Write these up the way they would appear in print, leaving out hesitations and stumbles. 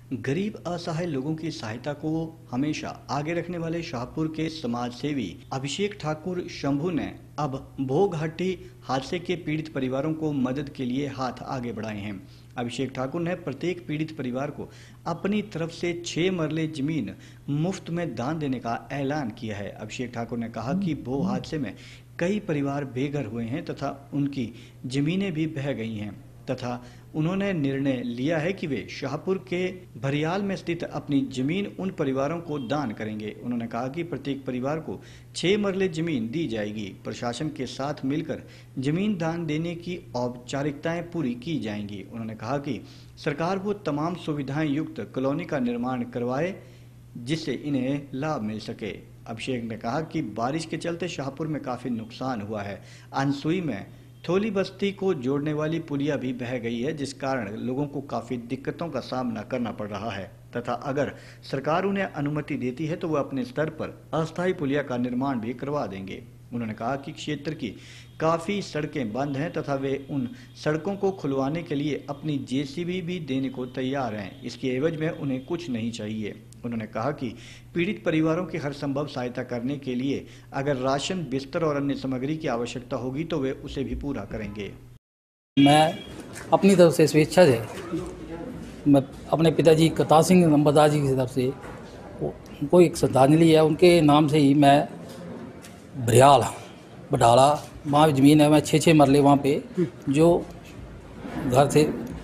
गरीब असहाय लोगों की सहायता को हमेशा आगे रखने वाले शाहपुर के समाज सेवी अभिषेक ठाकुर शंभू ने अब भोगहट्टी हादसे के पीड़ित परिवारों को मदद के लिए हाथ आगे बढ़ाए हैं। अभिषेक ठाकुर ने प्रत्येक पीड़ित परिवार को अपनी तरफ से 6 मरले जमीन मुफ्त में दान देने का ऐलान किया है। अभिषेक ठाकुर ने कहा कि भो हादसे में कई परिवार बेघर हुए हैं तथा उनकी जमीनें भी बह गई हैं तथा उन्होंने निर्णय लिया है कि वे शाहपुर के भरियाल में स्थित अपनी जमीन उन परिवारों को दान करेंगे। उन्होंने कहा कि प्रत्येक परिवार को 6 मरले जमीन दी जाएगी। प्रशासन के साथ मिलकर जमीन दान देने की औपचारिकताएं पूरी की जाएंगी। उन्होंने कहा कि सरकार वो तमाम सुविधाएं युक्त कॉलोनी का निर्माण करवाए जिससे इन्हें लाभ मिल सके। अभिषेक ने कहा कि बारिश के चलते शाहपुर में काफी नुकसान हुआ है। अनसुई में थोली बस्ती को जोड़ने वाली पुलिया भी बह गई है जिस कारण लोगों को काफ़ी दिक्कतों का सामना करना पड़ रहा है तथा अगर सरकार उन्हें अनुमति देती है तो वह अपने स्तर पर अस्थायी पुलिया का निर्माण भी करवा देंगे। उन्होंने कहा कि क्षेत्र की काफ़ी सड़कें बंद हैं तथा वे उन सड़कों को खुलवाने के लिए अपनी जेसीबी भी देने को तैयार हैं। इसके एवज में उन्हें कुछ नहीं चाहिए। उन्होंने कहा कि पीड़ित परिवारों की हर संभव सहायता करने के लिए अगर राशन, बिस्तर और अन्य सामग्री की आवश्यकता होगी तो वे उसे भी पूरा करेंगे। मैं अपनी तरफ से स्वेच्छा से मैं अपने पिताजी करतार सिंह नंबरदार जी की तरफ से उनको एक श्रद्धांजलि है, उनके नाम से ही मैं भरियाल बडाला वहाँ ज़मीन है, मैं 6 मरले वहाँ पे जो घर से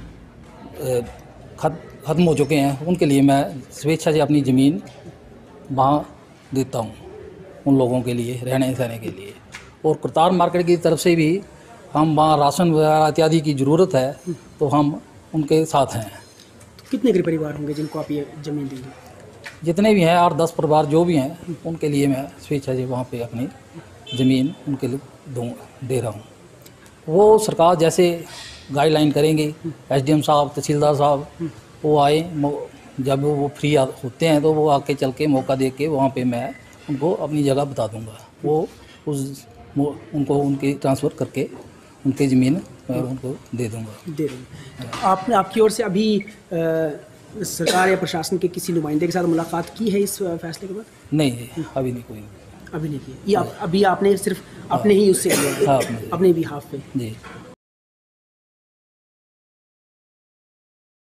ख़त्म हो चुके हैं उनके लिए मैं स्वेच्छा से अपनी ज़मीन वहाँ देता हूँ उन लोगों के लिए रहने सहने के लिए। और करतार मार्केट की तरफ से भी हम वहाँ राशन वगैरह इत्यादि की ज़रूरत है तो हम उनके साथ हैं। तो कितने गरीब परिवार होंगे जिनको आप ये ज़मीन देंगे? जितने भी हैं 8-10 परिवार जो भी हैं उनके लिए मैं स्वेच्छा से वहाँ पे अपनी ज़मीन उनके लिए दे रहा हूँ। वो सरकार जैसे गाइडलाइन करेंगे, एसडीएम साहब, तहसीलदार साहब वो आए, जब वो फ्री होते हैं तो वो आके चल के मौका दे के वहाँ पे मैं उनको अपनी जगह बता दूँगा। वो उनको उनकी ट्रांसफ़र करके उनकी ज़मीन मैं उनको दे दूँगा। आपने आपकी ओर से अभी सरकार या प्रशासन के किसी नुमाइंदे के साथ मुलाकात की है इस फैसले के बाद? नहीं, अभी नहीं, कोई अभी नहीं की। ये अभी आपने सिर्फ अपने ही उससे किया है, अपने भी हाफ पे? जी।